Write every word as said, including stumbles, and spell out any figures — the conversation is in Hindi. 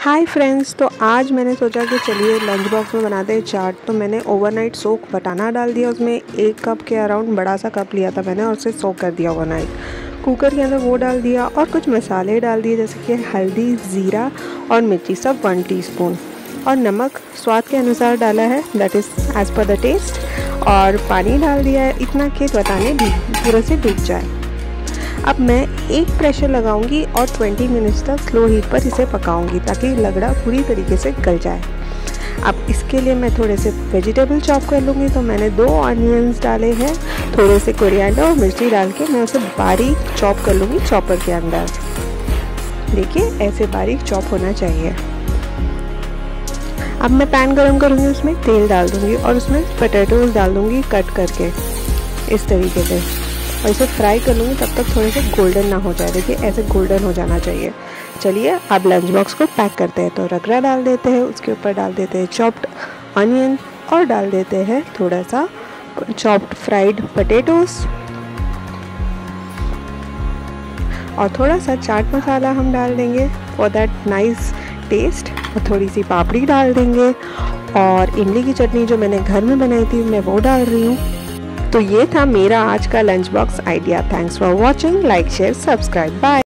हाय फ्रेंड्स, तो आज मैंने सोचा कि चलिए लंच बॉक्स में बनाते हैं चाट। तो मैंने ओवरनाइट सोक बटाना डाल दिया, उसमें एक कप के अराउंड बड़ा सा कप लिया था मैंने और उसे सोक कर दिया ओवरनाइट। कुकर के अंदर वो डाल दिया और कुछ मसाले डाल दिए जैसे कि हल्दी, ज़ीरा और मिर्ची, सब वन टीस्पून, और नमक स्वाद के अनुसार डाला है, that is as per the test. और पानी डाल दिया है इतना कि बटाने भी पूरे से डूब जाए। अब मैं एक प्रेशर लगाऊंगी और बीस मिनट्स तक स्लो हीट पर इसे पकाऊंगी ताकि लगड़ा पूरी तरीके से गल जाए। अब इसके लिए मैं थोड़े से वेजिटेबल चॉप कर लूँगी। तो मैंने दो ऑनियंस डाले हैं, थोड़े से कोरिएंडर और मिर्ची डाल के मैं उसे बारीक चॉप कर लूँगी चॉपर के अंदर। देखिए ऐसे बारीक चॉप होना चाहिए। अब मैं पैन गरम करूँगी, उसमें तेल डाल दूँगी और उसमें पोटैटोज़ डाल दूँगी कट करके इस तरीके से, और इसे फ्राई कर लूँगी तब तक थोड़े से गोल्डन ना हो जाए। देखिए ऐसे गोल्डन हो जाना चाहिए। चलिए अब लंच बॉक्स को पैक करते हैं। तो रगड़ा डाल देते हैं, उसके ऊपर डाल देते हैं चॉप्ड अनियन और डाल देते हैं थोड़ा सा चॉप्ड फ्राइड पोटैटोज़ और थोड़ा सा चाट मसाला हम डाल देंगे फॉर दैट नाइस टेस्ट, और थोड़ी सी पापड़ी डाल देंगे, और इमली की चटनी जो मैंने घर में बनाई थी मैं वो डाल रही हूँ। तो ये था मेरा आज का lunch box idea. Thanks for watching, like share subscribe, bye.